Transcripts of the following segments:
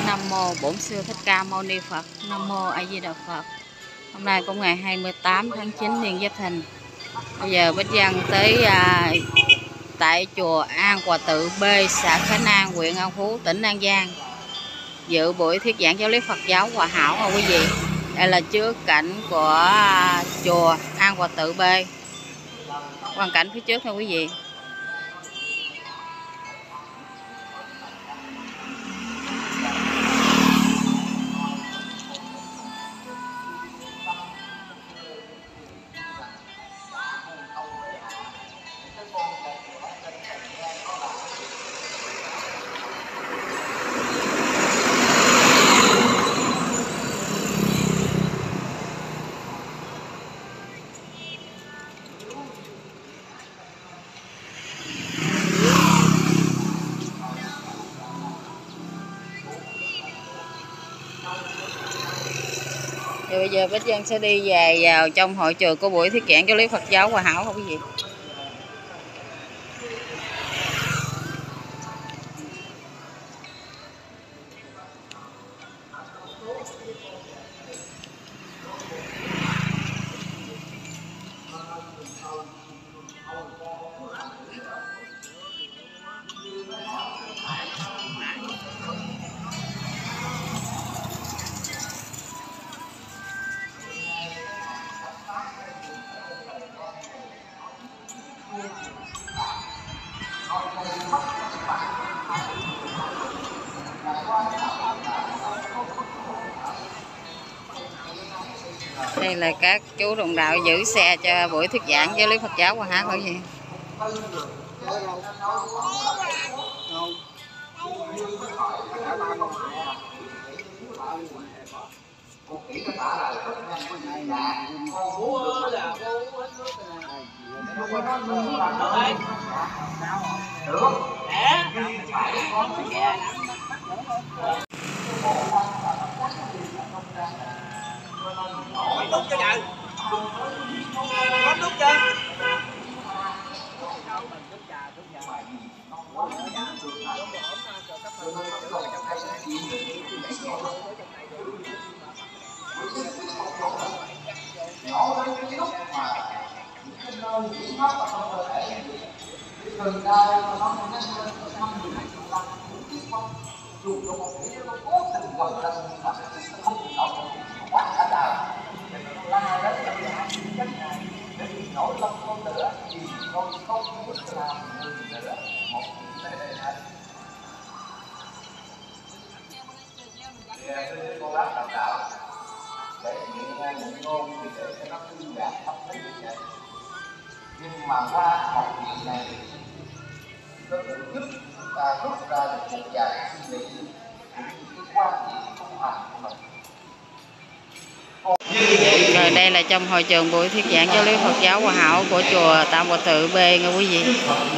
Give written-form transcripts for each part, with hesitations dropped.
Nam mô Bổn Sư Thích Ca Mâu Ni Phật. Nam mô A Di Đà Phật. Hôm nay cũng ngày 28 tháng 9 niên Giáp Thìn. Bây giờ Bích Dân tới tại chùa An Hòa Tự B, xã Khánh An, huyện An Phú, tỉnh An Giang, dự buổi thuyết giảng giáo lý Phật giáo Hòa Hảo nha quý vị. Đây là trước cảnh của chùa An Hòa Tự B, quang cảnh phía trước nha quý vị. Thì bây giờ Bích Dân sẽ đi vào trong hội trường của buổi thuyết giảng giáo lý Phật giáo Hòa Hảo không quý vị. Đây là các chú đồng đạo giữ xe cho buổi thuyết giảng giáo lý Phật giáo Hòa Hảo thôi gì. Nút cho nhận. Có nút chưa? Cô bác đào tạo để những ngôn thì để cho nó tương đạt tâm lý như vậy, nhưng mà qua học chuyện này nó cũng giúp chúng ta rút ra được một vài suy nghĩ cũng như cái quan điểm tu hành của mình. Rồi đây là trong hội trường buổi thuyết giảng giáo lý Phật giáo Hòa Hảo của chùa Tam Hòa Tự B nha quý vị.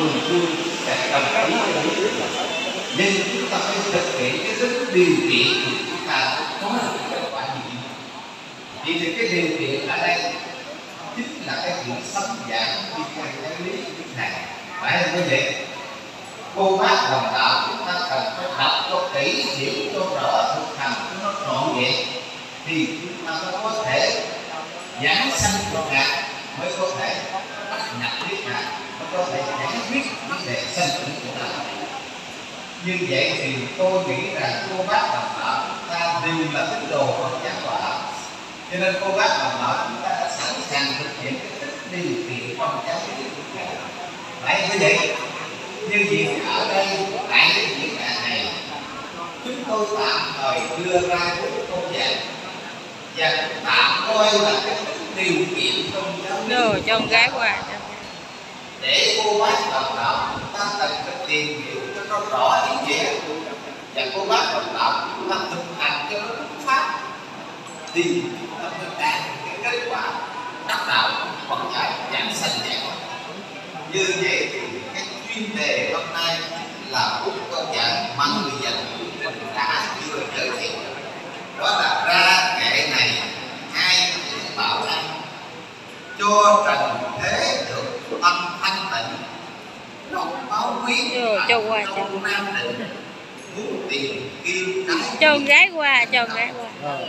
Nhưng chúng ta phải thực hiện cái điều kiện thì chúng ta có được kết quả gì. Thì cái điều kiện ở đây chính là cái việc sắm giảng đi theo giáo lý này. Phải không quý vị? Cô bác đồng đạo chúng ta cần phải học cho kỹ, hiểu cho rõ, thực hành cho nó trọn vẹn, thì chúng ta mới có thể giảng sanh cho ngài, mới có thể bắt nhập biết ngài, mới có thể giải quyết vấn đề sanh tử của ta. Như vậy thì tôi nghĩ rằng cô bác đồng đạo chúng ta đều là tín đồ Phật giáo Hòa Hảo, cho nên cô bác đồng đạo chúng ta đã sẵn sàng thực hiện cái điều kiện trong giáo lý của ngài. Phải như vậy. Như vậy ở đây tại cái diễn đàn này chúng tôi tạm thời đưa ra cái câu giảng và tạm coi là cái điều kiện trong giáo lý cho con gái qua để cô bác đồng đạo chúng ta cần phải tìm hiểu cho nó rõ ý nghĩa, và cô bác đồng đạo chúng ta thực hành cho nó đúng pháp thì chúng ta mới đạt cái kết quả đắc đạo Phật dạy giảng sanh giải thoát. Như vậy thì cái chuyên đề hôm nay là một câu giảng mà người dẫn mình đã vừa giới thiệu, đó là ra kệ này hai bảo an cho trần thế được tâm thanh tịnh, đọc báo quý cho qua cho nam định muốn tìm kim cái cho con gái qua, cho con gái qua.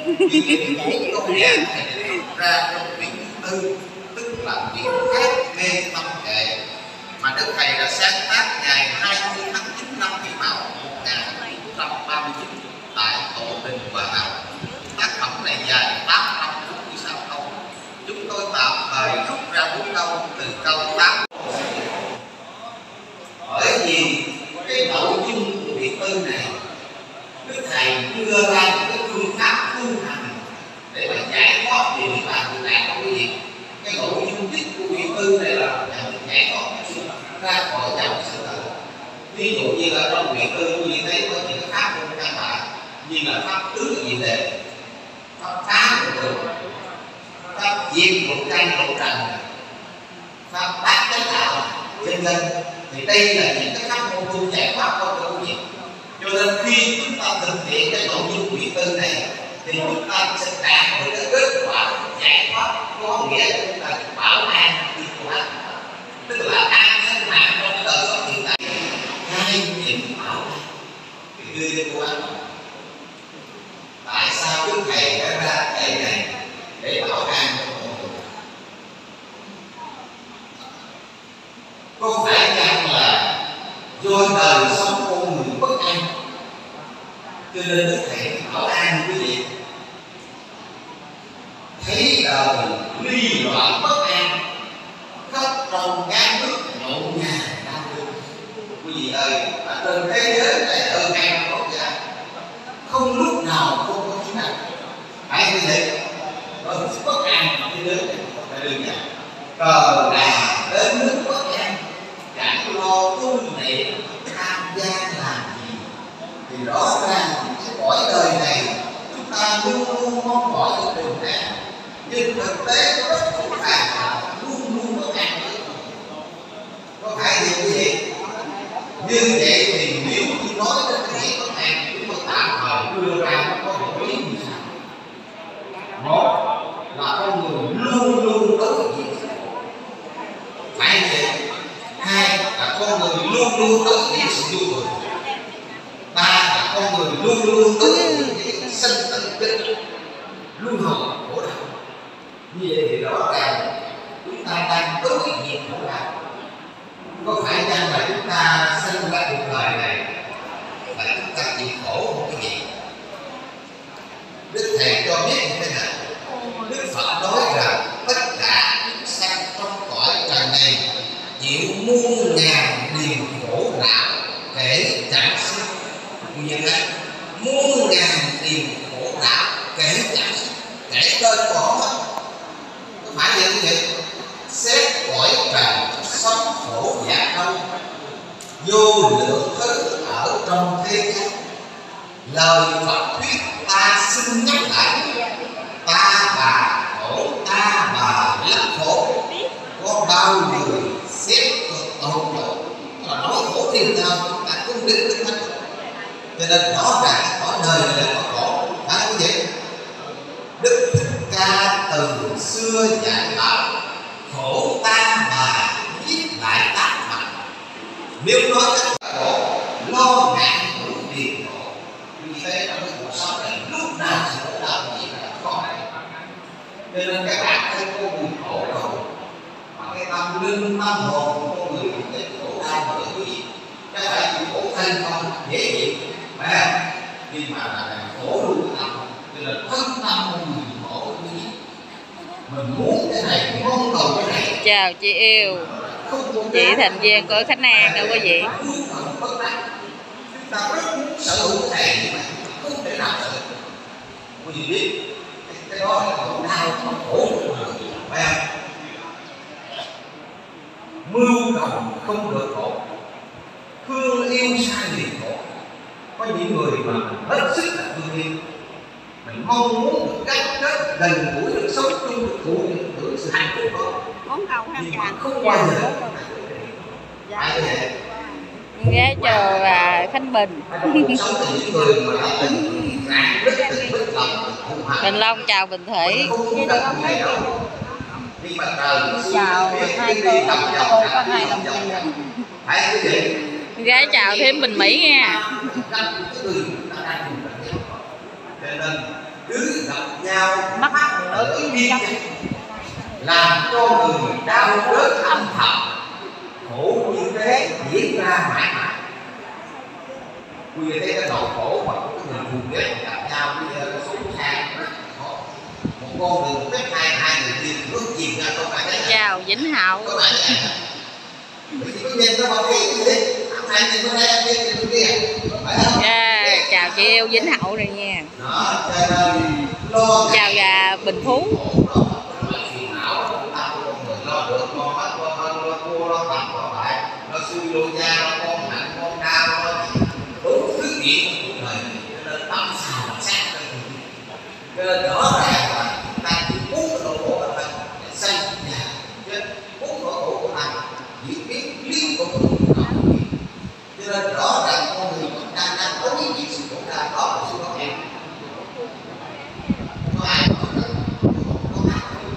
Ra trong quyển tư, tức là quyển khác mê tâm kệ mà Đức Thầy đã sáng tác ngày 20 tháng 9 năm Kỷ Mão 1939 tại Tổ Đình Hòa Hảo. Tác phẩm này dài 846 câu. Chúng tôi tạm thời rút ra 4 câu từ câu 8. Bởi vì cái nội dung của quyển tư này, Đức Thầy đưa ra một cái phương pháp tu hành để mà giải thoát điều và tự nạn của quý vị. Cái nội dung chính của quyển tư này là giải thoát ra khỏi dòng sinh tử. Ví dụ như là trong quyển tư quý vị thấy có những cái pháp môn căn bản như là pháp tứ diệu đề, pháp phá một đường, pháp diệt một căn một trần, pháp bát chánh đạo, vân vân. Thì đây là những cái pháp môn tu giải thoát của quý vị. Cho nên khi chúng ta thực hiện cái nội dung quyển tư này thì chúng ta sẽ đạt được cái kết quả giải thoát, có nghĩa là chúng ta bảo an đi thoát, tức là an thân mạng trong đời sống hiện tại. Hai nhiệm bảo an thì đưa đến của anh. Tại sao Đức Thầy đã ra cái này để bảo an cho mọi người? Có phải chăng là do đời sống con người bất an cho nên Đức Thầy bảo an quý vị? Thấy đời ly loạn bất an, khắp trong các nước nhộn nhàng đau thương. Quý vị ơi, ở trên thế giới này ơn an quốc gia không lúc nào không có chiến tranh, phải như thế. Đó là bất an thế giới này phải đơn giản. Cờ đà đến nước bất an, chẳng lo tu niệm tham gia làm gì. Thì rõ ràng cái cõi đời này chúng ta luôn luôn mong mỏi được bình an, nhưng thực tế có rất phức tạp, luôn luôn bất an. Có phải như vậy? Như vậy thì nếu như nói đến cái nghĩa bất an, chúng tôi tạm thời đưa ra có một ý như sau. Một là con người luôn luôn đối diện, phải như vậy. Hai là con người luôn luôn đối diện sự vui mừng. Ba là con người luôn luôn đối diện sinh tử chết, luân hồi khổ đau. Như vậy thì rõ ràng chúng ta đang đối diện khổ đau. Có phải chăng là chúng ta sinh ra cuộc đời này là chúng ta chịu khổ không cái gì? Đức Thầy cho biết như thế nào? Đức Phật nói rằng tất cả chúng sanh trong cõi trần này chịu muôn ngàn điều khổ não kể chẳng sức. Như vậy muôn ngàn điều khổ não kể chẳng sức, kể tên có hết. Có phải vậy như vậy? Xét cõi trần sống khổ dạ không, vô lượng thứ ở trong thế gian. Lời Phật thuyết ta xin nhắc lại, ta bà khổ, ta bà lắc khổ, có bao người xét tột độ. Là nói khổ điều nào chúng ta không đến được hết. Cho nên rõ ràng cõi đời này là khổ, phải không vậy? Đức Thích Ca từ xưa dạy bảo khổ ta mà viết lại tác mặt. Nếu nói cái khổ lo ngại đủ điều khổ, vì thế trong cái cuộc sống này lúc nào sẽ có làm gì là khó. Cho nên các bạn thấy có buồn khổ rồi mà cái tâm linh tâm hồn của con người cũng thấy khổ đau mà quý vị. Các bạn chịu khổ thân không dễ chịu mà, nhưng mà là khổ luôn tâm, cho nên thân tâm của người khổ quý vị. Mình muốn cái này, mong cầu cái này. Chào chị yêu, chị thành viên của Khánh An đâu quý vị. Chúng ta rất muốn sở hữu cái này nhưng mà không thể nào sở hữu. Quý vị biết cái đó là khổ đau, khổ phải không? Mưu cầu không được khổ, thương yêu sai liền khổ. Có những người mà hết sức là thương yêu, mình mong muốn được gắn kết gần gũi, được sống chung, được thụ hưởng sự hạnh phúc đó, nhưng mà không bao giờ phải vậy. Ghé chào Khánh Bình. Bình Long chào Bình Thủy. Chào hai cô có hai đồng tiền. Gái chào thêm Bình Mỹ nha. cho nên cứ gặp nhau Mắc ở yên làm cho người đau đớn âm thầm, khổ như thế diễn ra mãi mãi. Quý vị thấy cái nỗi khổ mà của người thù ghét gặp nhau bây giờ nó xuống sang một con đường cách hai người đi bước chìm ra không phải. Chào Vĩnh Hậu. Chào chị yêu Vĩnh Hậu rồi nha. Chào gà Bình Phú. Rõ ràng là ta chỉ muốn cái nỗi khổ của ta để sanh nhà chết, muốn nỗi khổ của ta diễn biến liên tục. Cho nên rõ ràng con người đang có những chuyện sự khổ đau đó là sự có thể. Có ai nói rằng có ai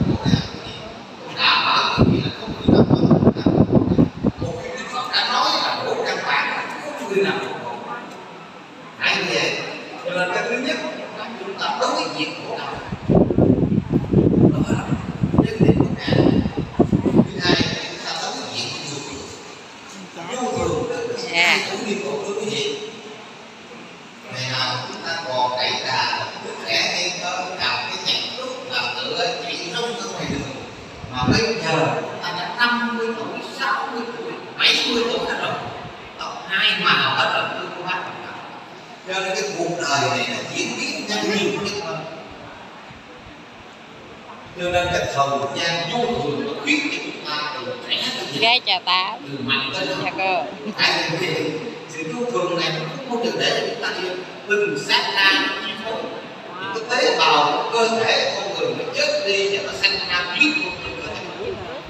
đảm bảo cái gì là không người nào có thể đảm bảo. Một cái Đức Phật đã nói là khổ căn bản không người nào có khổ. Hãy như vậy. Cho nên cái thứ nhất chúng ta đối diện khổ đau. Đó là vấn đề của ngài. Thứ hai chúng ta đối diện vô thường tức là ai cũng đi khổ đối với gì. Ngày nào chúng ta còn đẩy đà đứa trẻ hay có cào cái nhạc lúc là tựa chạy rong ở ngoài đường, mà bây giờ chúng ta đã 50 tuổi, 60 tuổi, 70 tuổi hết rồi, tóc hai màu hết rồi, tôi không bắt. Cho nên cái cuộc đời này là diễn biến nhanh nhiều nhất hơn. Cho nên cái thời gian vô thường nó khuyến khích chúng ta từ trẻ tới già. Gái chào Tám. Từ mạnh tới Chào cô. sự vô thường này không được để cho chúng ta đi từng sát na chi phối. Những cái tế bào của cơ thể con người nó chết đi và nó sanh ra biến của cơ thể.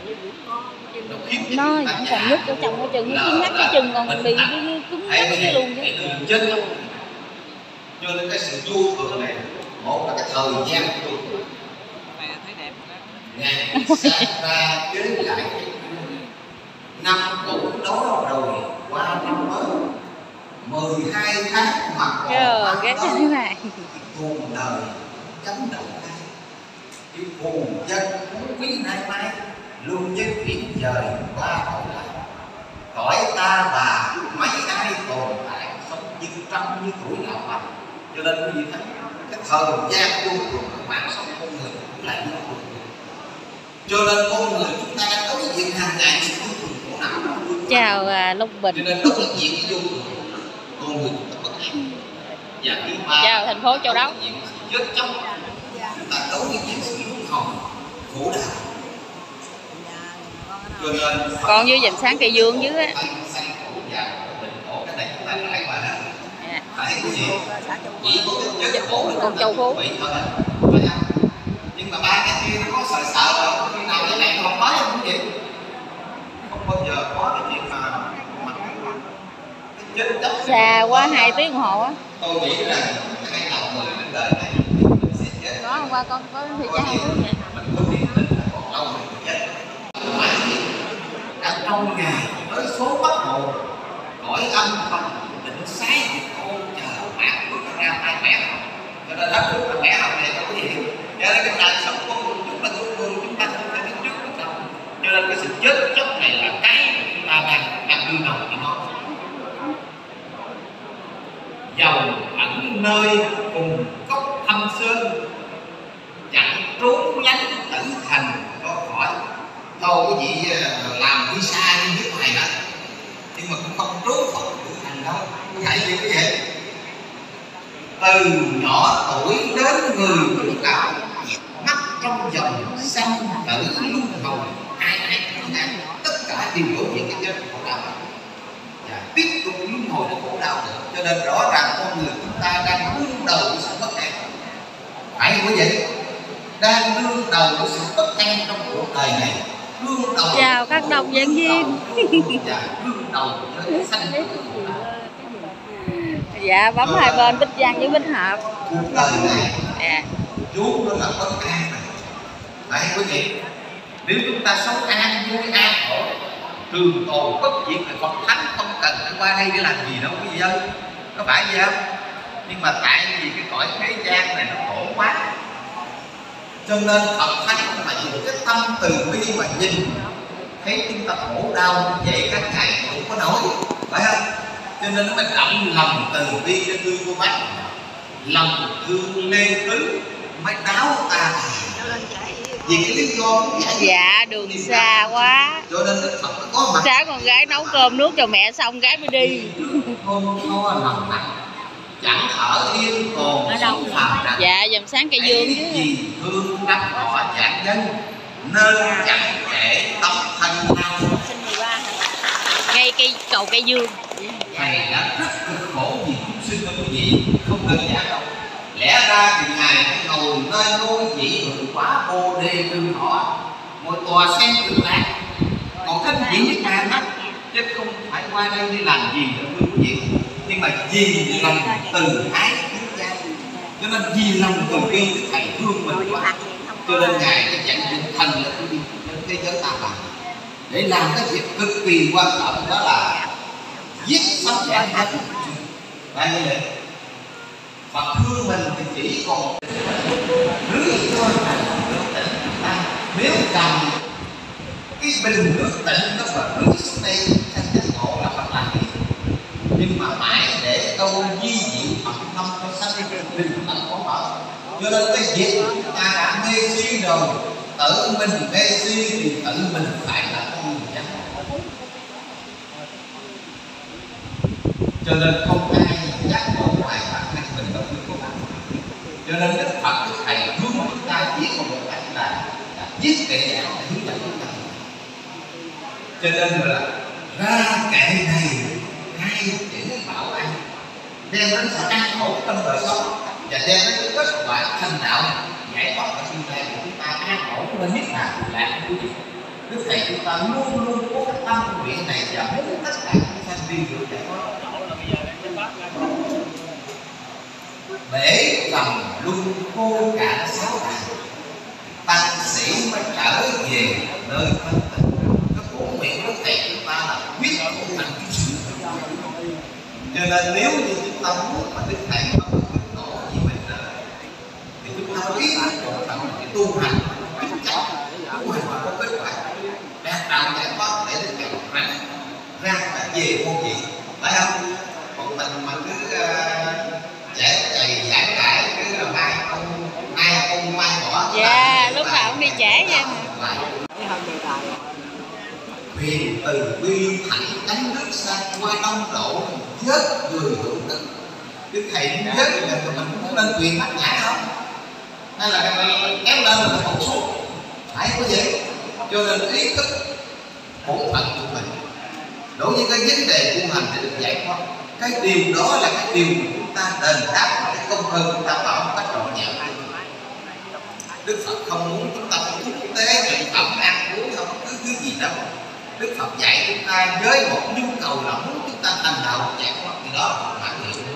Nó vẫn còn nhức ở trong cái chân, nó nhắc cái chân còn bị cứng nhắc cái luôn chứ. Chết đâu. Cho nên cái sự vô thường này, một là cái thời gian vô thường. Ngày sáng ra chế lại cái năm cũ đó rồi qua năm mới 12 tháng mà còn ghét cái thứ này. Cùng đời chấn động này, cái cùng dân muốn quý nay mai luôn nhân chuyển dời qua cõi lại. Cõi ta bà mấy ai tồn tại sống như trăm như tuổi lão bạch. Cho nên quý vị thấy cái thời gian vô thường của mạng sống con người cũng lại vô thường. Cho nên con người chúng ta đang đối diện hàng ngày sự vô thường khổ não. Chào Long Bình. Cho nên đối diện với vô thường con người chúng ta có thể. Và thứ ba, chào thành phố Châu Đốc. chết chóc chúng ta đối diện sự luân hồi khổ đau. Cho nên còn dưới dành sáng cây dương dưới á. Cái này chúng ta trải qua đó. Dạ. Phải cái gì? Chỉ có cái chết khổ là con châu phú. Nhưng mà ba cái kia nó có sợ rồi, khi nào cái này không nói không vậy? Không bao giờ có cái chuyện mà cái chết chóc. Xa quá 2 tiếng đồng hồ á. Tôi nghĩ rằng cái đầu người đến đời này mình sẽ chết. Có hôm qua con có thì chắc không biết vậy. Mình có niềm tin là còn lâu mình chết. Đã trong ngày tới số bất hồn cõi âm không định sái ô chờ bạn bước ra tay mẹ học. Cho nên đất nước là mẹ học này có gì. Cho nên cái đời sống của chúng ta chúng ta không thể đứng trước được đâu. Cho nên cái sự chết chóc này là cái mà chúng ta đang đương đầu với nó. Dầu ẩn nơi cùng cốc thâm sơn, chẳng trốn nhánh tử thành có khỏi. Thôi cái gì làm visa đi nước ngoài đó, nhưng mà cũng không trốn khỏi tử thành đâu. Phải gì cái vậy? Từ nhỏ tuổi đến người trưởng lão, mắt trong dòng sanh tử luân hồi, ai cũng nghe tất cả đều đối diện cái chết khổ đau và tiếp tục luân hồi để khổ đau nữa. Cho nên rõ ràng con người chúng ta đang đương đầu với sự bất an. Phải không quý vị? Đang đương đầu với sự bất an trong cuộc đời này. Đương đầu. Chào các đồng giảng viên. Đương đầu với sanh tử. Dạ bấm hai bên Bích Giang với Bích Hợp. Cuộc đời này dạ. vốn nó là bất an. Phải quý vị? Nếu chúng ta sống an vui an ổn, trường tồn bất diệt là Phật thánh không cần phải qua đây để làm gì đâu quý vị ơi. Có phải vậy không? nhưng mà tại vì cái cõi thế gian này nó khổ quá, cho nên Phật Thánh mà dùng cái tâm từ bi mà nhìn thấy chúng ta khổ đau như vậy, các ngài cũng có nói, phải không? Cho nên nó mới động lòng từ bi để thương cô bác, lòng thương lê thứ mới đáo ta. Vì cái lý do cũng vậy. Dạ đường xa quá, cho nên Đức Phật nó có mặt. sáng con gái nấu cơm nước cho mẹ xong gái mới đi. Không có lòng nặng, chẳng ở yên còn sống phàm trần. Dạ dầm sáng cây dương chứ. Vì thương đắp họ dạng nhân nên chẳng thể tấm thân nào. Ngay cây cầu cây dương. Thầy đã rất cực khổ vì chúng sinh đó quý vị, không đơn giản đâu. Lẽ ra thì ngài phải ngồi nơi ngôi vị hưởng quả bồ đề trường thọ, ngồi tòa sen cực lạc, còn thanh diễn với ngài đó, chứ không phải qua đây đi làm gì nữa quý vị. Nhưng mà vì lòng từ ái cứu cha, cho nên vì lòng từ bi thầy thương mình quá, cho nên ngài cái dẫn định thần là quý vị đến thế giới ta bà để làm cái việc cực kỳ quan trọng, đó là giết sống dạng nhân. Tại như vậy Phật thương mình thì chỉ còn rưới thôi thành nước tịnh ta. Nếu cầm cái bình nước tịnh nó mà rưới xuống đây thành cái ngộ là Phật làm gì. Nhưng mà mãi để câu di diệu Phật tâm cho sanh bình tĩnh có mở. Cho nên cái việc chúng ta đã mê si rồi, tự mình mê si thì tự mình phải là con người chánh. Cho nên không ai giác ngộ ngoài bản thân mình đâu quý cô bác. Cho nên Đức Phật Đức Thầy hướng chúng ta chỉ còn một cách là giết kệ giả để hướng dẫn chúng ta. Cho nên là ra kệ này ngay chữ bảo an, đem đến sự an ổn trong đời sống và đem đến cái kết quả thành đạo giải thoát ở tương lai của chúng ta an ổn lên nhất là lạc quý vị. Đức Thầy chúng ta luôn luôn có cái tâm nguyện này và muốn tất cả chúng ta đi được giải thoát. Bể lòng luân khô cả sáu đàn, tăng sĩ mới trở về nơi thanh tịnh. Cái bổn nguyện của thầy chúng ta là quyết không thành cái sự. Cho nên nếu như chúng ta muốn mà Đức Thầy có một cái tổ gì mình thì chúng ta biết một phần cái tu hành chính chắc, tu hành có kết quả đạt đạo giải thoát để Đức Thầy ra và về vô vị, phải không? Còn mình mà cứ giải cãi cứ là mai ông mai bỏ. Dạ lúc nào cũng đi trễ vậy mà. Huyền từ bi thẳng cánh nước xa qua đông độ chết người hữu đức. Đức Thầy muốn chết thì mình cũng lên quyền bát nhã không? Hay là kéo lên là một số phải có vậy. Cho nên ý thức bổn phận của mình đối với cái vấn đề tu hành để được giải thoát, cái điều đó là cái điều chúng ta đền đáp cái công ơn chúng ta bảo một cách trọn vẹn. Đức Phật không muốn chúng ta phải quốc tế thực phẩm ăn uống không cứ thứ gì đâu. Đức Phật dạy chúng ta với một nhu cầu là muốn chúng ta thành đạo giải thoát, thì đó là Phật bản hiệu.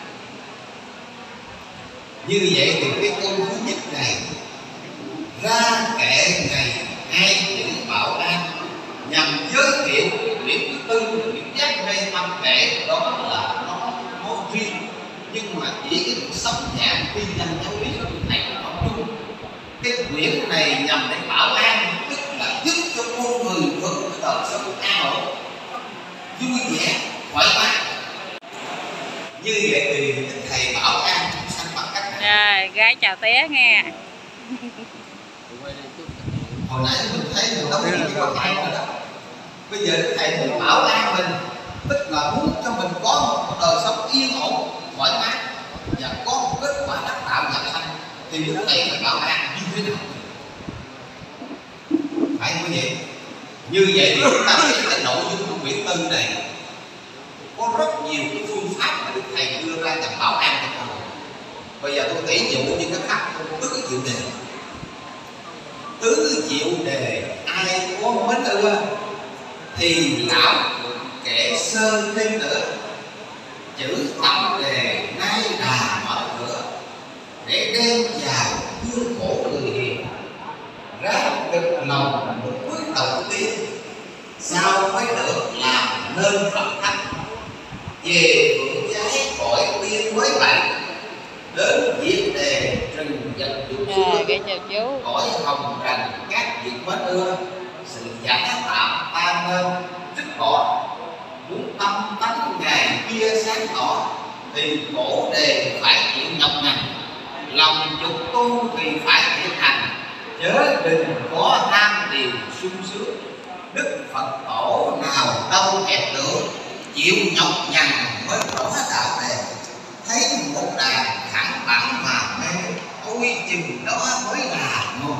Như vậy thì cái câu thứ nhất này ra kệ ngày hai chữ bảo an nhằm giới thiệu điểm thứ tư, điểm giác mê tâm kệ, đó là nó có riêng nhưng mà chỉ cái việc sống dạng tiên danh giáo lý của thầy nói chung. Cái quyển này nhằm để bảo an, tức là giúp cho con người vượt cái đời sống an ổn, vui vẻ, thoải mái. Như vậy thì thầy bảo an chúng sanh bằng cách này. Rồi gái chào té nghe. Hồi nãy mình thấy mình đâu có gì quan trọng rồi đó. Bây giờ thầy muốn bảo an mình, tức là muốn cho mình có một đời sống yên ổn, thoải mái và có một kết quả đắc đạo nhập sanh, thì lúc này phải bảo an như thế nào? Phải không vậy? Như vậy thì chúng ta thấy cái nội dung của quyển tư này có rất nhiều cái phương pháp mà Đức Thầy đưa ra nhằm bảo an cho con người. Bây giờ tôi ví dụ như cái pháp tứ diệu đề. Tứ diệu đề ai có mến ưa thì lão kệ sơ thêm nữa, chữ tâm đề nay đà mở cửa để đem vào hương khổ người hiền, ra cực lòng một bước đầu tiên sao mới được làm nên Phật thánh, về vượng giái cõi tiên mới vậy dân dụng Rồi, xưa cái chào chú. cõi hồng trần các việc mến ưa, sự giả tạm tan nên rất bỏ, muốn tâm tánh ngày kia sáng tỏ thì khổ đề phải chịu nhọc nhằn, lòng dục tu thì phải thiện hành, chớ đừng có tham tiền sung sướng. Đức Phật tổ nào đâu ép được, chịu nhọc nhằn mới rõ đạo đề. Thấy một đàn thẳng thắn mà mê, ôi chừng đó mới là ngon.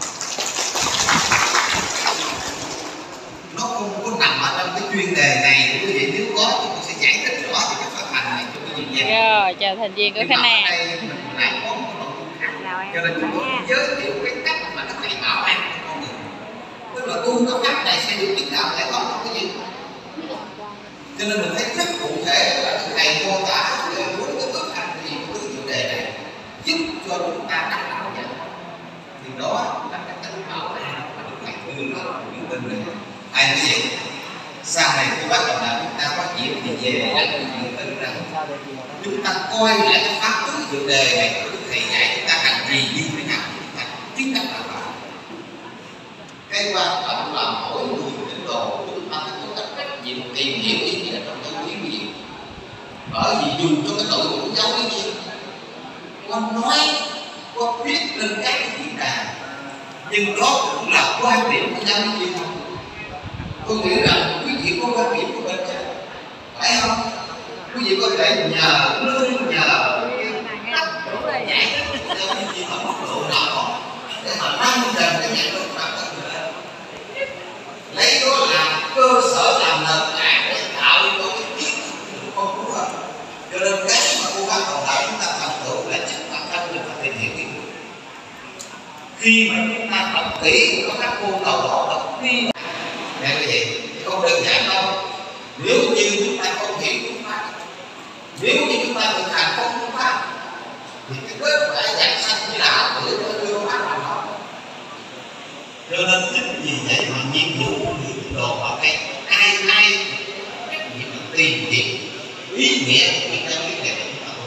Nó không có nằm ở trong cái chuyên đề này, quý vị nếu có thì tôi sẽ giải thích rõ về cái phát hành này cho quý vị nghe. Rồi, chào thành viên của Khánh An. Đây mình lại có một nội dung khác, cho nên chúng tôi giới thiệu cái cách mà nó thầy bảo an của con người. Tức là tu cái pháp này sẽ được chứng đạo giải thoát không cái gì. Cho nên mình thấy rất cụ thể là thầy mô tả về bốn cái thực hành gì của cái chủ đề này giúp cho chúng ta đắc đạo nhận. Thì đó là cái cách bảo an mà được thầy đưa ra những bên này. Hay cái gì? Sau này khi bắt đầu là chúng ta có dịp thì về đã nhận tin rằng chúng ta coi lại cái pháp tứ chủ đề này của thầy dạy chúng ta hành gì như thế nào chúng ta chứng đắc đạo. Cái quan trọng là mỗi người tín đồ chúng ta phải có trách nhiệm tìm hiểu ý nghĩa trong cái quý vị. Bởi vì dùng cho cái tội của giáo cái gì con nói có viết lên các cái diễn đàn, nhưng đó cũng là quan điểm của giáo lý gì không? Tôi nghĩ rằng quý vị có quan điểm của mình chứ, phải không? Quý vị có thể nhờ lương nhờ cái giải thích cho những gì ở mức độ nào đó để mà nâng dần cái nhận thức đạo đức người lên, lấy đó làm cơ sở làm nền tảng để tạo cho cái kiến thức phong phú hơn. Cho nên cái mà cố gắng còn lại chúng ta thành tựu là chính bản thân mình phải tìm hiểu kiến thức. Khi mà chúng ta đọc kỹ có các môn đầu đó đọc kỹ nghe cái gì không đơn giản đâu. Nếu như chúng ta không hiểu phương pháp, nếu như chúng ta thực hành không phương pháp thì cái kết quả giảng sanh chỉ là ảo tưởng ở phương pháp nào đó. Cho nên chính vì vậy mà nhiệm vụ của người tín đồ họ thấy ai trách nhiệm là tìm hiểu ý nghĩa của cái giáo lý này của chúng ta.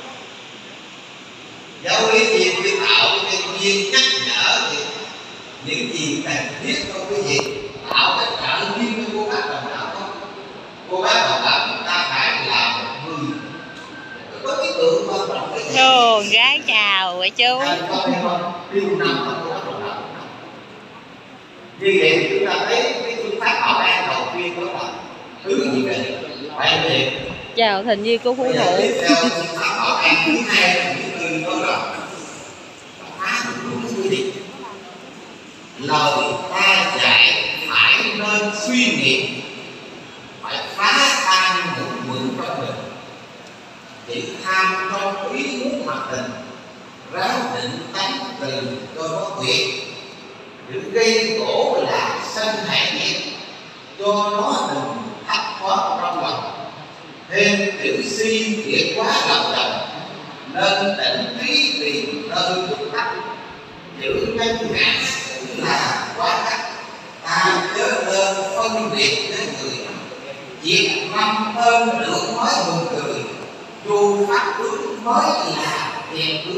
Giáo lý gì phải tạo cái duyên nhắc nhở những gì cần thiết cho quý vị, tạo cái trợ duyên cho cô bác đồng đạo không? Cô bác đồng đạo chúng ta phải là một người có cái tượng quan trọng cái gì? Cô gái chào vậy chú. Điều nằm ở cô bác đồng đạo. Như vậy thì chúng ta thấy cái phương pháp bảo an đầu tiên đó là thứ gì vậy? Phải gì? Chào thành viên của Phú Hộ. Tiếp theo phương pháp bảo an thứ hai là thứ tư đó là phá đúng quy định. Lời ta dạy phải nên suy nghiệm, phải phá tan những mượn trong mình, chỉ tham trong ý muốn mặt tình, ráng định tánh từ cho nó tuyệt, những gây khổ là sân hại nghiệp, cho nó đừng thấp thoát trong lòng, thêm chữ si thiệt quá lòng đồng, nên tỉnh trí tìm nơi thức thấp, chữ nhân ngã là quá khắc, ta chớ nên phân biệt với người, việc năm hơn được mới buồn cười, dù pháp ước mới là tiền ước.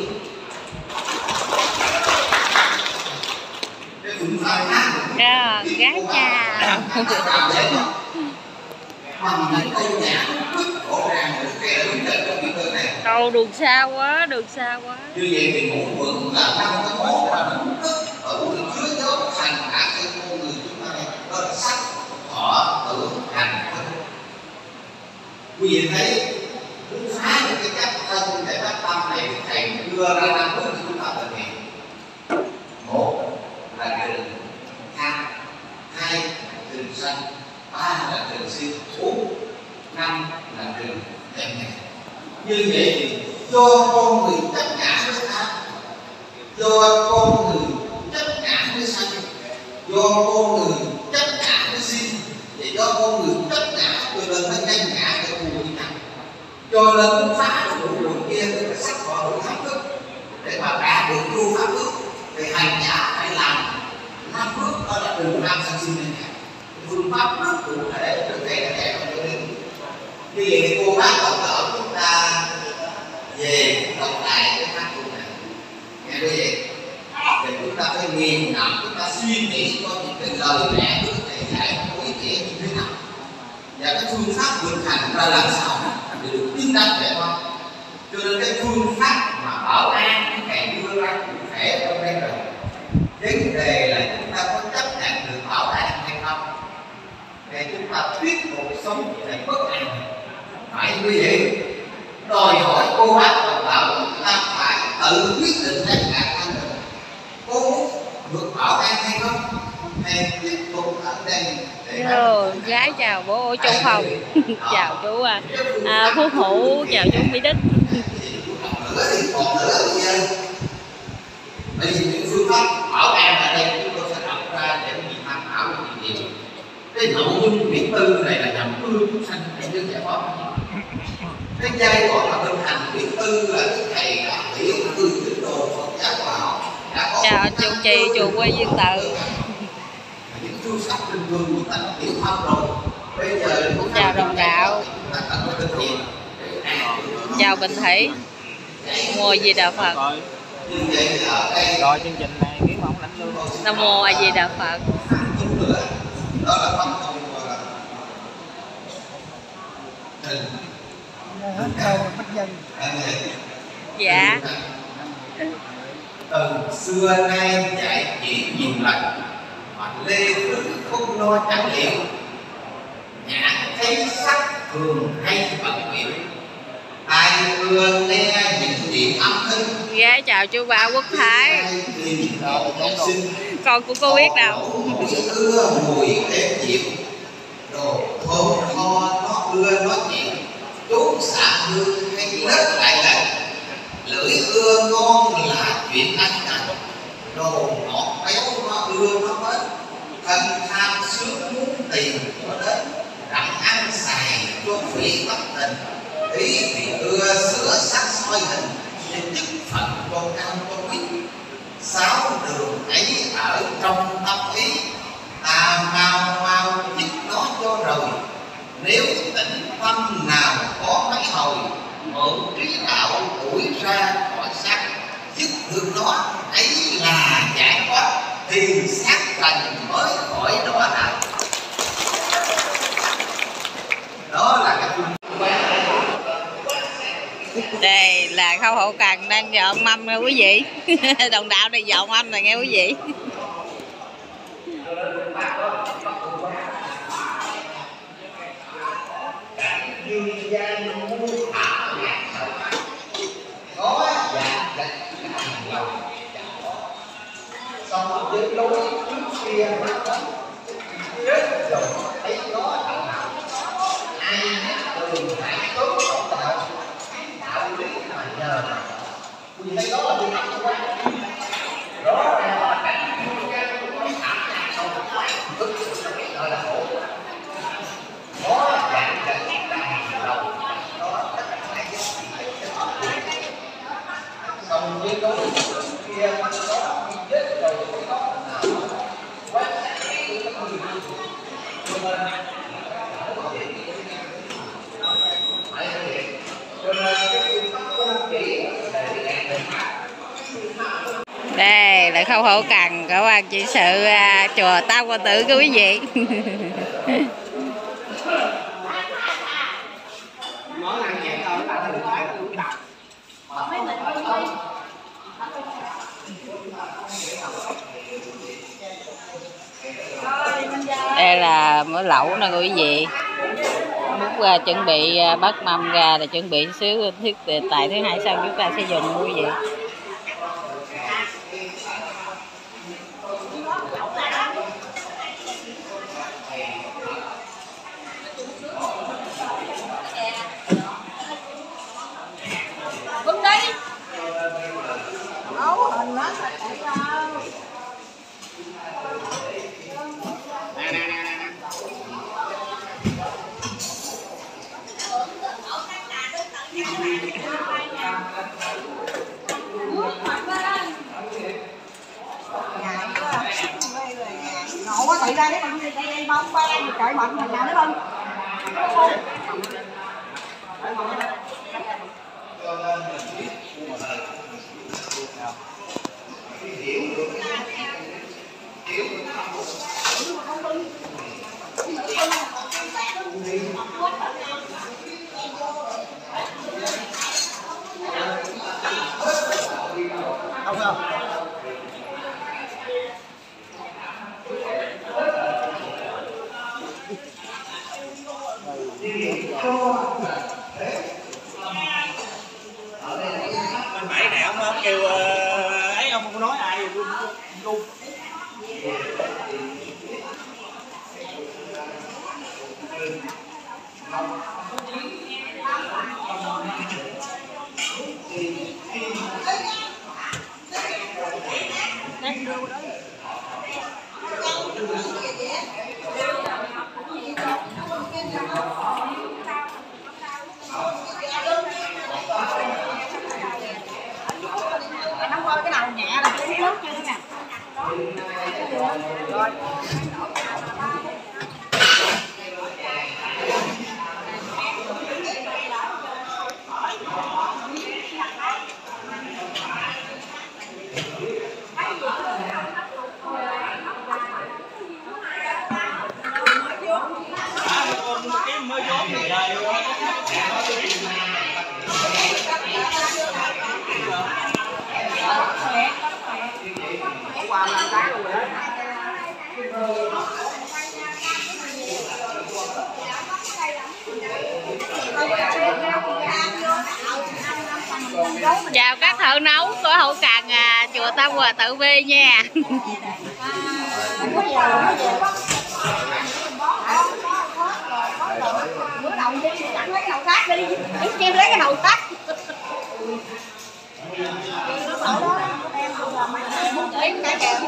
Rồi, gái chào. Câu đường xa quá, đường xa quá. Như vậy thì ngũ vượng là năm cái món mà nó rất ở chứa nhóm thành cả cái con người chúng ta này, đó là sắc, thọ, tưởng, hành. Quý vị thấy muốn phá được cái cách thân để đắc tâm này, thầy đưa ra năm bước cho chúng ta thực hiện. Một là trừ tham, hai là trừ sân, ba là trừ si, bốn, năm là trừ hèn nhát. Như vậy thì do con người tất cả với tham, do con người tất cả với sân, do con người tất cả với si, thì do con người tất cả cho nên nó nhân ngã cái khu vực này. Cho nên phá được đủ đường kia thì phải sắc họ đủ pháp thức để mà đạt được vô pháp thức thì hành giả phải làm 5 bước, đó là đường năm sanh sinh lên nhà. Phương pháp rất cụ thể được thầy đã dạy cho nên như vậy thì cô bác đồng đạo chúng ta về đọc lại cái pháp tu này. quý vị, thì chúng ta phải nghiền ngẫm, chúng ta suy nghĩ coi những cái lời lẽ của thầy dạy có ý nghĩa như thế nào và cái phương pháp thực hành ra làm sao để được tin đắn phải không? Cho nên cái phương pháp mà bảo an cái thầy đưa ra cụ thể trong đây rồi, vấn đề là chúng ta có chấp nhận được bảo an hay không, để chúng ta tiếp tục sống để bất an. Phải quý vị, đòi hỏi cô bác đồng đạo chúng ta phải tự quyết định tất cả anh mình có muốn vượt bảo an hay không, hay tiếp tục ở đây để gái chào bố chú Phong. Chào chú Phước Hữu, chào chú Mỹ Đức. còn nữa thì bởi vì những phương pháp bảo an ở đây chúng tôi sẽ đọc ra để mình tham khảo những gì. Cái nội dung viễn tư này là nhằm ưa chúng sanh hay đơn giản hóa. Cái giai đoạn mà thực hành viễn tư là cái thầy đã hiểu từ tín đồ Phật giáo vào. Chào chú Chị, chùa Quê Duyên Tự. Những phương pháp bình thường chúng ta đã hiểu thông rồi. Bây giờ chào đồng đạo. Chào Bình Thủy. Mô Di Đà Phật. Rồi chương trình này kiếm ông lãnh lương. Nam Mô A Di Đà Phật. Dạ. Từ xưa nay dạy chỉ nhiều lần mà lê thức không lo chẳng liệu, nhã thấy sắc thường hay bận biểu, ai ưa nghe những điện âm thanh. Gái chào chú Ba Quốc Thái. Con của cô biết đâu. Ưa mùi êm dịu, đồ thơm tho nó ưa nói chuyện, chú xạ hương hay lớp lại lần, lưỡi ưa ngon là chuyện ăn nặng, đồ ngọt béo nó ưa nó hết, thân tham sướng muốn tiền nó đến, đặng ăn xài cho vị bất tình, ý thì ưa sửa sắc soi hình, nhưng chức phận cho cao cho quý. Sáu đường ấy ở trong tâm ý, ta mau mau dứt nó cho rồi, nếu tĩnh tâm nào có mấy hồi, mượn trí đạo đuổi ra khỏi xác, dứt được nó ấy là giải thoát, thì xác trần mới khỏi đọa đạo. Đó là cái đây là Khâu Hậu Cần đang dọn mâm nha quý vị. Đồng đạo này dọn mâm này nghe quý vị. xong với lối trước kia chết rồi thấy nó thằng nào ai đường hãy tốt không đạo đạo lý mà nhờ vì thấy đó là điều không quan đó là cảnh không tức gọi là khổ có dạng cảnh đầu đó tất cả hai cái xong với lối trước kia nó chết rồi thấy nó thằng nào quá đây là Khâu Hậu Cần của ban trị sự chùa Tam Quan Tử quý vị. Đây là mỡ lẩu nè quý vị. Lúc chuẩn bị bắt mâm ra là chuẩn bị xíu thiết tại thứ hai sau chúng ta sẽ dùng quý vị. Bưng đi. Nấu hình nó ngộ quá tự ra đấy mà đây bông ba đây trời bệnh mà nhà nó bưng Không không? Mình bảy này ông kêu ấy, ông không nói ai luôn. Nó coi cái đầu nhẹ là cái nước chưa nè. Rồi. Cái mới vốn thì đời Qua làm cái luôn rồi. Chào các thợ nấu của Hậu Càng chùa Tam Hòa Tự Vi nha. Bữa đầu đi chẳng lấy cái đầu khác đi, em lấy cái đầu khác. Muốn lấy cái kèo.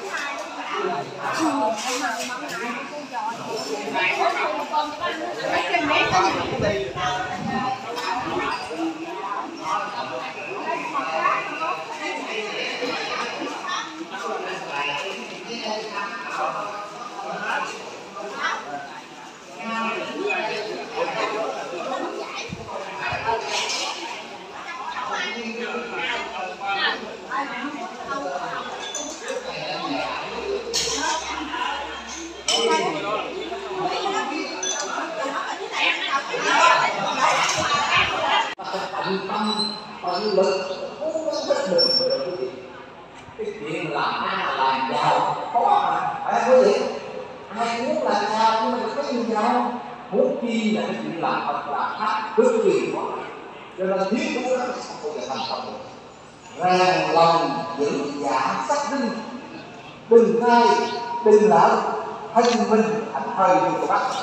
tận tâm tận lực cố gắng hết mình rồi đó quý vị. Cái chuyện làm ăn làm giàu khó mà, phải không quý vị? Ai muốn làm giàu nhưng mà có nhiều giàu, muốn chi là cái chuyện làm thật là khác cực kỳ khó, cho nên thiếu cố gắng không bao giờ thành công được. Rèn lòng giữ dạ xác định, đừng thay đừng lỡ thân mình thành thời như của bác.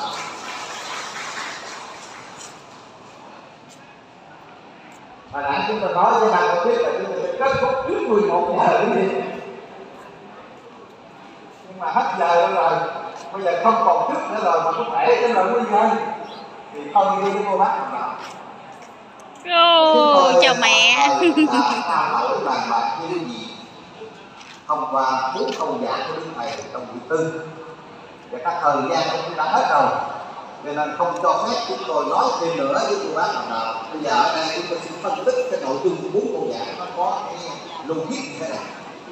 Hồi nãy chúng ta nói với bạn có biết là chúng ta sẽ kết thúc trước 11 giờ cái gì, nhưng mà hết giờ rồi, bây giờ không còn trước nữa rồi mà có thể cái lần bây giờ thì không đi với cô bác nào. Chào mẹ. Ta nói bàn bạc như cái gì thông qua 4 câu giảng của Đức Thầy trong buổi tư, và các thời gian cũng đã hết rồi, cho nên không cho phép chúng tôi nói thêm nữa với cô bác nào. Bây giờ ở đây chúng tôi xin phân tích cái nội dung của 4 câu giảng nó có cái logic như thế này.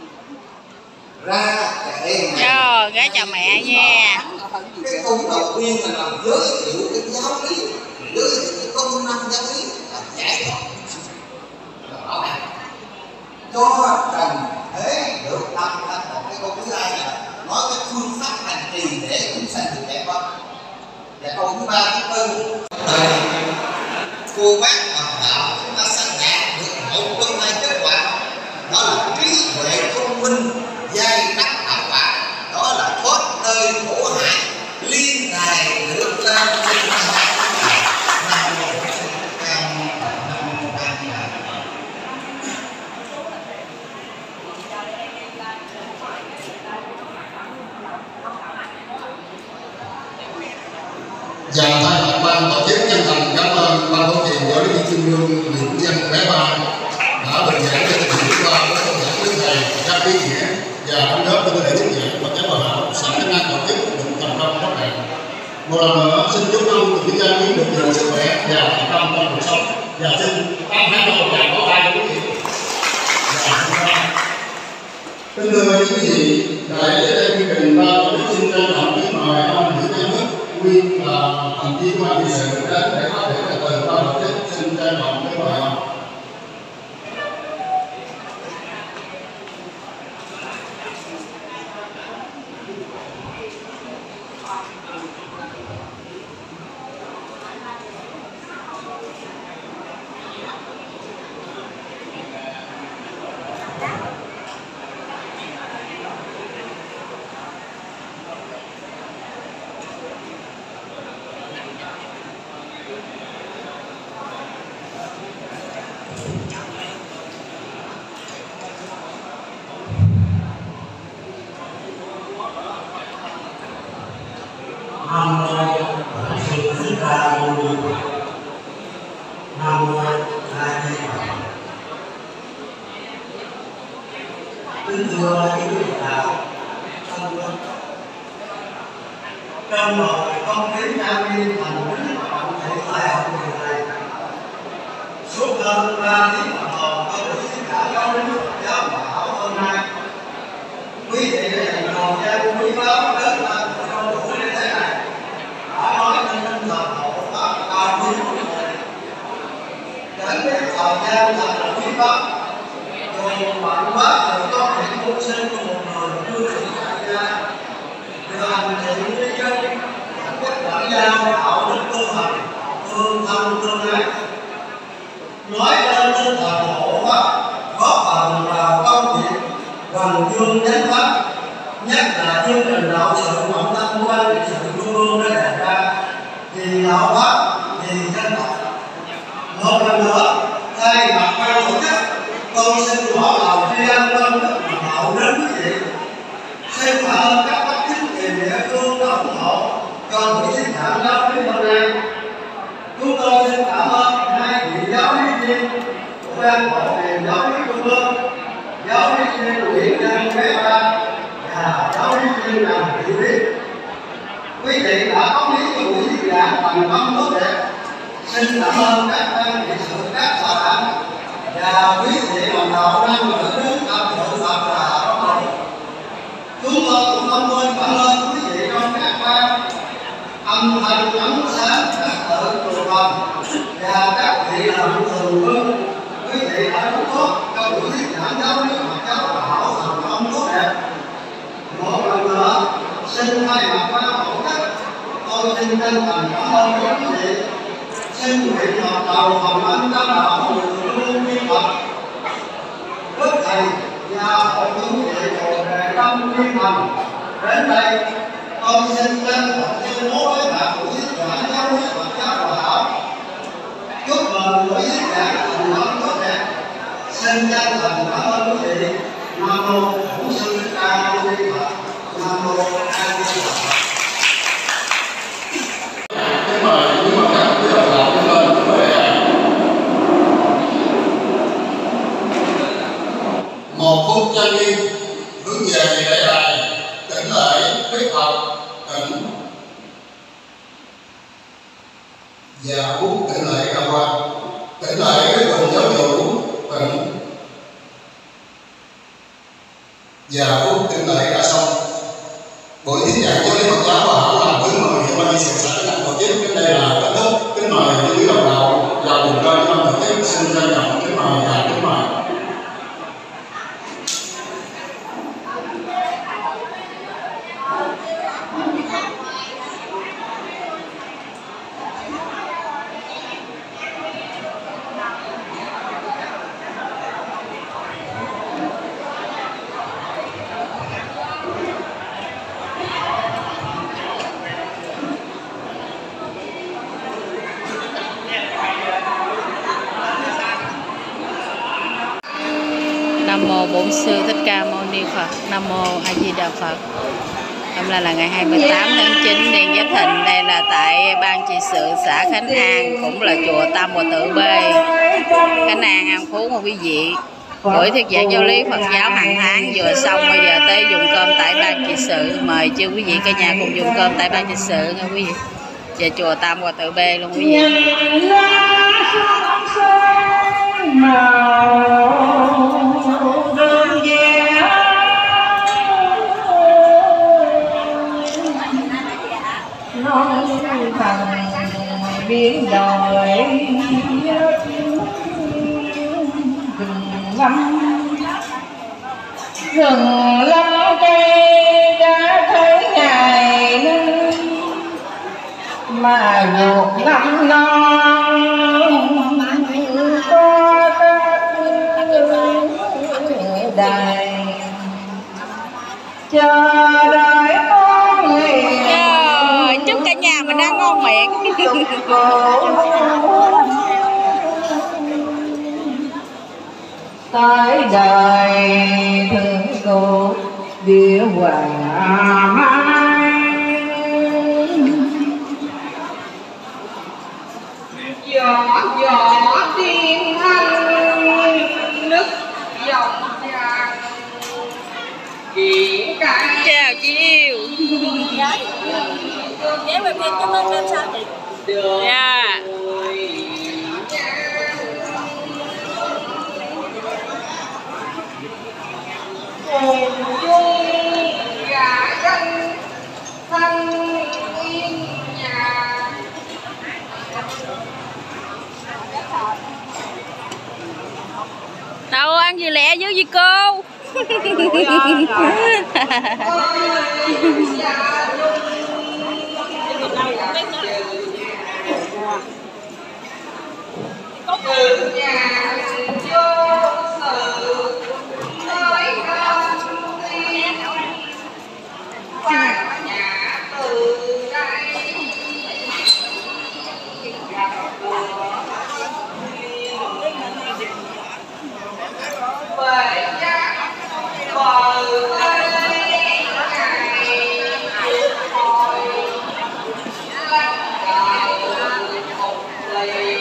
Ra cái em này, Rồi, gái chào mẹ nha. cái câu đầu tiên là làm giới thiệu cái giáo lý, giới thiệu cái công năng giáo lý là giải thoát cho trần thế được tâm thanh. Một cái câu thứ hai là nói cái phương pháp hành trì để chúng sanh được giải thoát. Và câu thứ ba thứ tư cô bác hoàn đạo chúng ta sẽ đạt được một trong hai kết quả, đó là trí huệ thông minh giai đắc đạo quả, đó là thoát nơi khổ hại liên đài được lên. Và thay mặt ban tổ chức chân thành cảm ơn ban tổ chức Giáo lý Trung ương Nguyễn Văn Bé Ba đã bình giảng cho tình hình qua với câu giảng Đức Thầy các ý nghĩa và đóng góp cho thể thuyết giảng và các bài học sẵn các ban tổ chức được thành công tốt đẹp. Một lần nữa xin chúc ông quý gia quyến được nhiều sức khỏe và thành công trong cuộc sống, và xin tăng hai câu tràng có tay quý vị. Kính thưa quý vị, đại lễ chương trình ban tổ chức xin trân trọng kính mời ông Nguyễn Văn Đức, nguyên là thành viên ban trị sự đến để phát biểu từ ban tổ chức. Xin trân trọng kính mời ông. Nam mô Đại sư Thích Ca Mâu Ni Phật. Nam mô A Di Đà Phật. Kính thưa quý vị đạo thân mến, trong một không khí trang nghiêm thành kính trọng thể tại học viện này, suốt hơn 3 tiếng đồng hồ tôi được xin cả giáo lý giáo bảo hôm nay, quý vị đã dành thời gian quý báu đến làm công đủ như thế này, đã nói lên tinh thần hộ pháp cao quý của người, đến cái thời gian thật là quý báu, dùng mạnh quá từ con hiện mưu sinh của một người cư sĩ tại gia, được hành thiện với dân, hạnh phúc lẫn nhau, đạo đức tu hành, thương thân tương ái. Nói lên tinh thần hộ pháp, góp phần vào công việc hoằng chương chánh pháp, nhất là chương trình đạo sự trọng tâm của ban trị sự trung ương đã đề ra, vì đạo pháp, vì dân tộc. Một lần nữa, thay mặt ban tổ chức, tôi xin ngỏ lời tri ân công đức mà hậu đến quý vị. Xin cảm ơn các bác chính quyền địa phương đã ủng hộ cho buổi sinh hoạt giáo lý hôm nay. Chúng tôi xin cảm ơn hai vị giáo lý viên của ban bộ truyền giáo lý trung ương, giáo lý viên Nguyễn Văn Bé Ba và giáo lý viên Đàm Thị Biết. Quý vị đã có lý cho buổi diễn giảng bằng tâm tốt đẹp. Xin cảm ơn các ban trị sự các xã đảng và quý vị đồng đạo đang ở nước tập hội Phật và cộng đồng. Chúng tôi cũng không quên cảm ơn quý vị trong các ban âm thanh ấm sáng các tự chùa Phật và các vị làm thường vương. Quý vị đã đóng góp cho buổi diễn giảng giáo lý Phật giáo bảo thành công tốt đẹp. Một lần nữa, xin thay mặt ban tổ chức, tôi xin chân thành cảm ơn quý vị. Xin nguyện ngọt đầu hồng ân tam bảo người luôn viên Phật, đức thầy và hội chúng vị Bồ Đề Tâm Viên Thành. Đến đây, tôi xin chân thành tuyên bố với các buổi diễn giảng giáo lý Phật giáo bảo. Chúc mừng buổi diễn giảng thành công tốt đẹp. Xin chân thành cảm ơn quý vị. Nam mô Bổn Sư Thích Ca Mâu Ni Phật. Nam mô A Di Đà Phật. Một phút trang nghiêm hướng về lễ đài, tỉnh lễ Đức Phật tỉnh và phút tỉnh lễ Cao Quan, tỉnh lễ Đức Phật giáo chủ tỉnh và phút tỉnh lễ đã xong. Buổi thuyết giảng giáo lý Phật giáo và hảo làm thứ 10 hiện ban trị sự xã đã tổ chức đến đây là kết thúc. Kính mời quý đồng đạo và cùng coi ban tổ chức xin trân trọng kính mời và kính mời. Nam mô Bổn Sư Thích Ca Mâu Ni Phật. Nam mô A Di Đà Phật. Hôm nay là ngày 28 tháng 9 niên Giáp Thìn. Đây là tại ban trị sự xã Khánh An, cũng là chùa Tam Hòa Tự B, Khánh An, An Phú của quý vị. Buổi thuyết giảng giáo lý Phật giáo hàng tháng vừa xong, bây giờ tới dùng cơm tại ban trị sự. Mời chư quý vị cả nhà cùng dùng cơm tại ban trị sự nha quý vị. Về chùa Tam Hòa Tự B luôn quý vị. Đường về ngắm rừng lâm cây đã thấy ngày nắng mà ruột ngắm non có các đài chờ đợi con ngày chúc cả nhà mình ăn ngon miệng. tới đời thương cô địa hoàng mai gió tiếng anh nức dòng tràn kiện cái Chào chị yêu. Nếu mà biết cảm ơn em sao chị? Dạ. hồn dung gà răng thân yên nhà Đâu ăn gì lẹ dữ gì cô. từ nhà vô sự tới công ty qua nhà từ đây về giá bờ đây ngày hồi lăn cờ một lì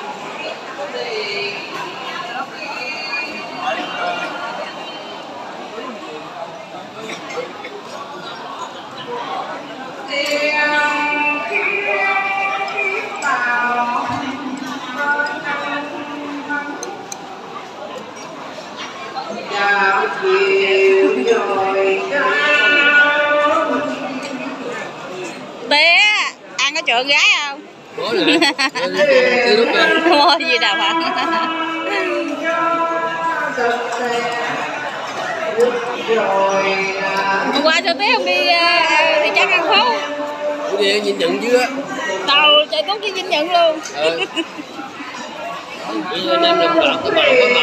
Bé ăn có trộn gái không? Có nè. Cái lúc này. Mua gì đâu hả? Hôm qua sao bé không đi chắc ăn phố? Đi nhìn nhận chưa? Tàu chạy tốt đi nhìn nhận luôn. Bây giờ anh em làm bạc cái bạn có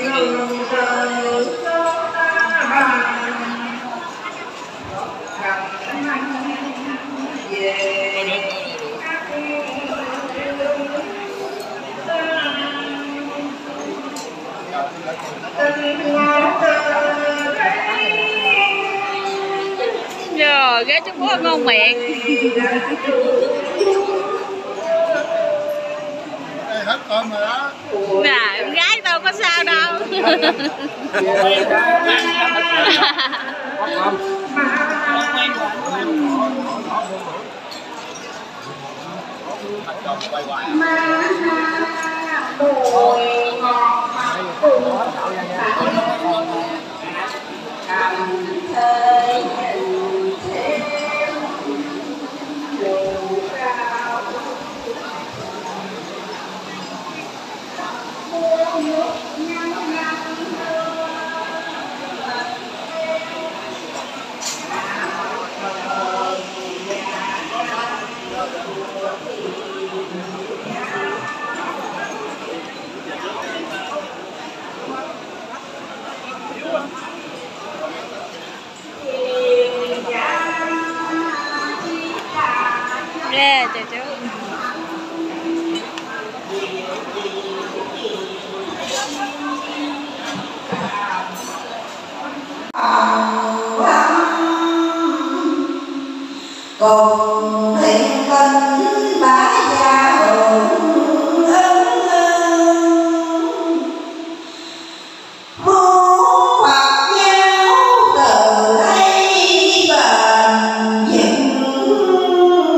Rồi gái Trung Quốc ngon miệng. Hết cơm rồi đó. Nè, gái đâu có sao đâu. Yeah, chào chú. cùng thiện tình bá gia hưởng muốn hoặc nhau từ đây bền vững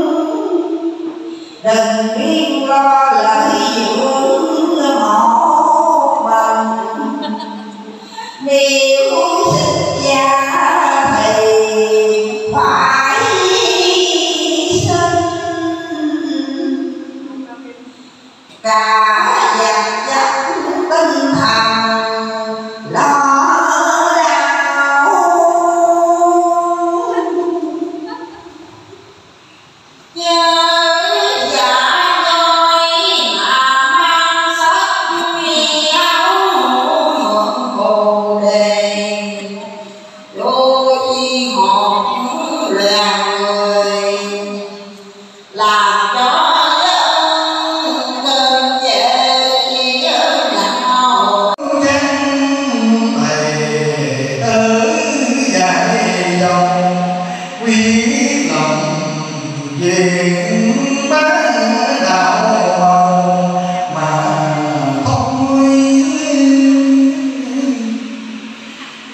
đừng riêng lo lợi dưỡng một mình nếu sinh ra thì phải cả vật chất tinh thần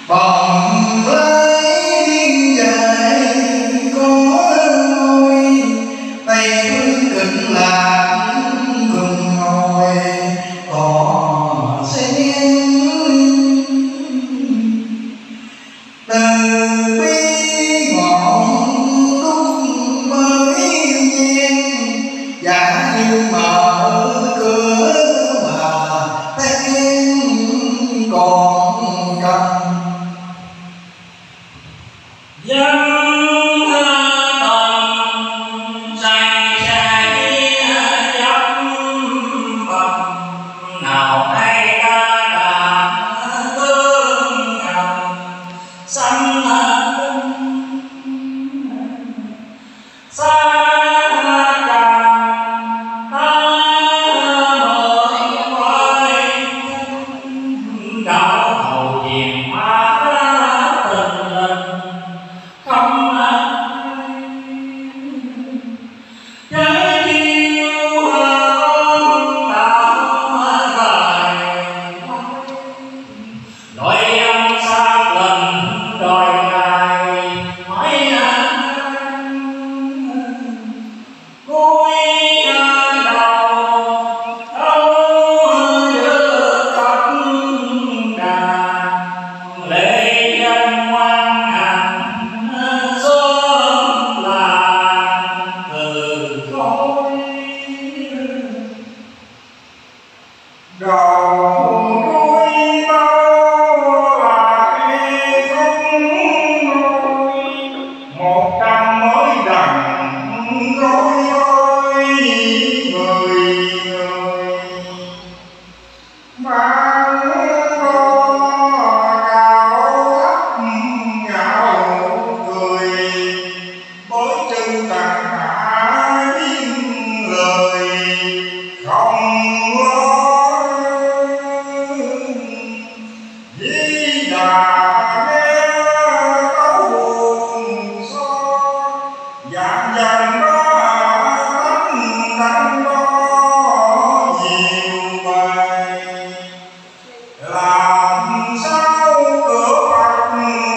vòng lấy điên dài có ngôi tay phương cực lạc cùng ngồi có sen từ bi ngọn đúc mới nhiên giả như mở cửa mà tên còn cần dân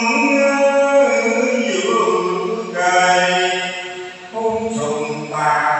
ta